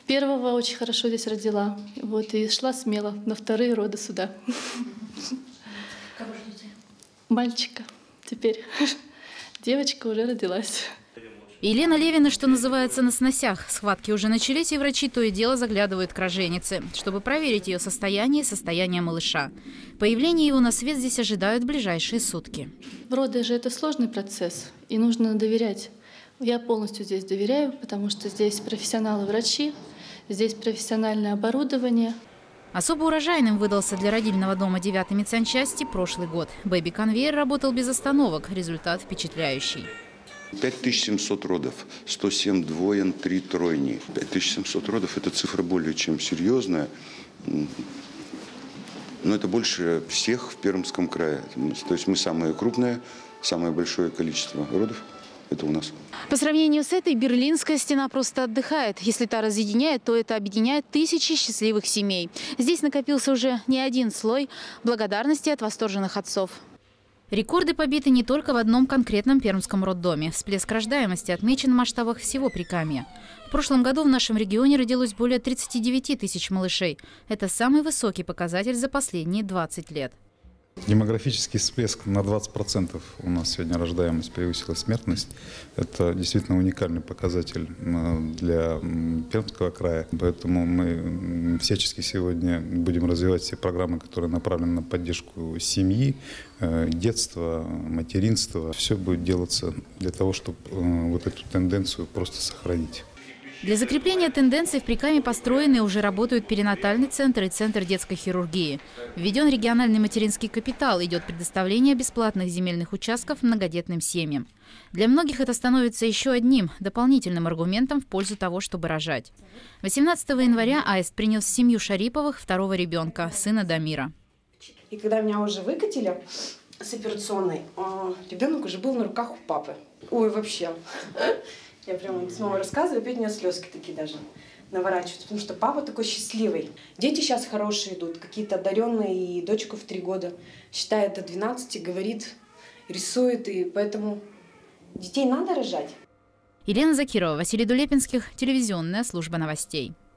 Первого очень хорошо здесь родила. Вот, и шла смело на вторые роды сюда. Кого ждете? Мальчика теперь. Девочка уже родилась. Елена Левина, что называется, на сносях. Схватки уже начались, и врачи то и дело заглядывают к роженице, чтобы проверить ее состояние и состояние малыша. Появление его на свет здесь ожидают в ближайшие сутки. Роды же это сложный процесс, и нужно доверять. Я полностью здесь доверяю, потому что здесь профессионалы-врачи, здесь профессиональное оборудование. Особо урожайным выдался для родильного дома 9-й медсанчасти прошлый год. Бэби-конвейер работал без остановок. Результат впечатляющий. 5700 родов, 107 двоен, 3 тройни. 5700 родов – это цифра более чем серьезная. Но это больше всех в Пермском крае. То есть мы самое крупное, самое большое количество родов – это у нас. По сравнению с этой, Берлинская стена просто отдыхает. Если та разъединяет, то это объединяет тысячи счастливых семей. Здесь накопился уже не один слой благодарности от восторженных отцов. Рекорды побиты не только в одном конкретном пермском роддоме. Всплеск рождаемости отмечен в масштабах всего Прикамья. В прошлом году в нашем регионе родилось более 39 тысяч малышей. Это самый высокий показатель за последние 20 лет. Демографический всплеск на 20% у нас сегодня рождаемость превысила смертность. Это действительно уникальный показатель для Пермского края. Поэтому мы всячески сегодня будем развивать все программы, которые направлены на поддержку семьи, детства, материнства. Все будет делаться для того, чтобы вот эту тенденцию просто сохранить. Для закрепления тенденций в Прикамье построены и уже работают перинатальный центр и центр детской хирургии. Введен региональный материнский капитал, идет предоставление бесплатных земельных участков многодетным семьям. Для многих это становится еще одним дополнительным аргументом в пользу того, чтобы рожать. 18 января Аист принес в семью Шариповых второго ребенка, сына Дамира. И когда меня уже выкатили с операционной, ребенок уже был на руках у папы. Ой, вообще. Я прямо с мамой рассказываю, опять у меня слезки такие даже наворачиваются, потому что папа такой счастливый. Дети сейчас хорошие идут, какие-то одаренные, и дочку в 3 года считает до 12, говорит, рисует, и поэтому детей надо рожать. Елена Закирова, Василий Дулепинских, телевизионная служба новостей.